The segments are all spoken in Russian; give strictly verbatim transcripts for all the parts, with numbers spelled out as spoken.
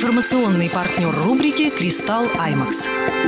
Информационный партнер рубрики «Кристалл Аймакс».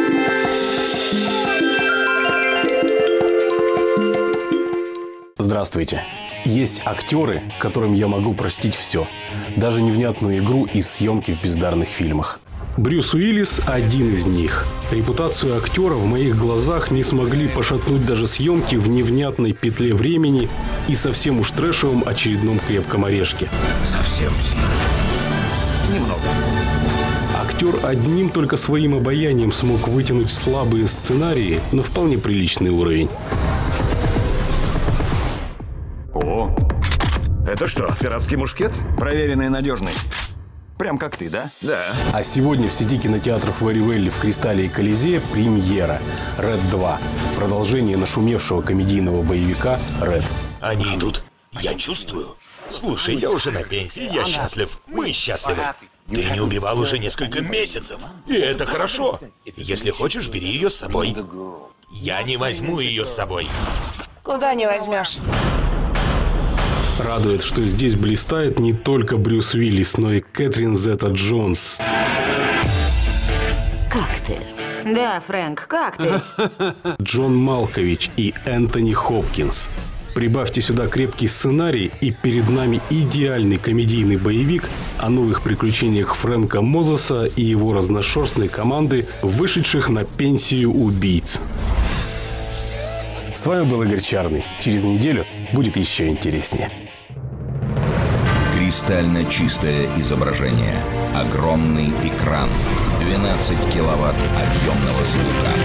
Здравствуйте. Есть актеры, которым я могу простить все. Даже невнятную игру и съемки в бездарных фильмах. Брюс Уиллис – один из них. Репутацию актера в моих глазах не смогли пошатнуть даже съемки в невнятной петле времени и совсем уж трэшевом очередном крепком орешке. Совсем немного. Актер одним только своим обаянием смог вытянуть слабые сценарии на вполне приличный уровень. О, это что, пиратский мушкет? Проверенный и надежный. Прям как ты, да? Да. А сегодня в сети кинотеатров Вэри-Вэлли в Кристалле и Колизее премьера «Рэд два». Продолжение нашумевшего комедийного боевика «Рэд». Они идут. Я чувствую. Слушай, я уже на пенсии, я счастлив. Мы счастливы. Ты не убивал уже несколько месяцев. И это хорошо. Если хочешь, бери ее с собой. Я не возьму ее с собой. Куда не возьмешь? Радует, что здесь блистает не только Брюс Уиллис, но и Кэтрин Зета-Джонс. Как ты? Да, Фрэнк, как ты? Джон Малкович и Энтони Хопкинс. Прибавьте сюда крепкий сценарий, и перед нами идеальный комедийный боевик о новых приключениях Фрэнка Мозеса и его разношерстной команды, вышедших на пенсию убийц. С вами был Игорь Чарный. Через неделю будет еще интереснее. Кристально чистое изображение. Огромный экран. двенадцать киловатт объемного звука.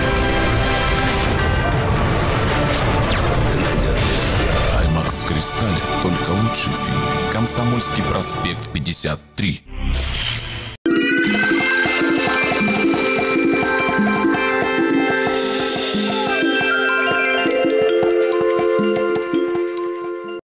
аймакс в Кристалле. Только лучшие фильмы. Комсомольский проспект, пятьдесят три.